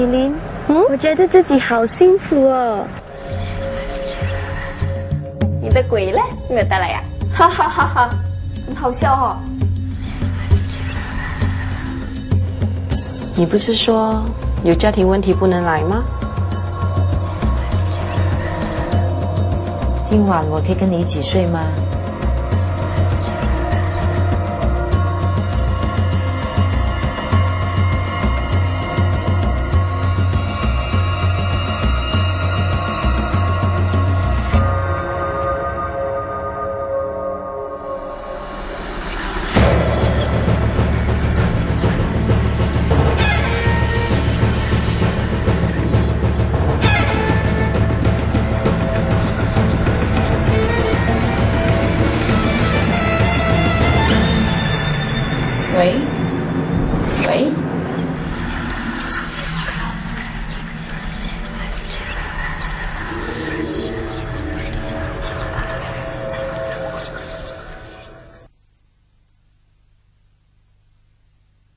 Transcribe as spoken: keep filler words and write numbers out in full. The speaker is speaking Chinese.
琳，嗯，我觉得自己好幸福哦。 你的鬼嘞？没有带来呀？哈哈哈哈，很好笑哦。 你不是说有家庭问题不能来吗？ 今晚我可以跟你一起睡吗？喂。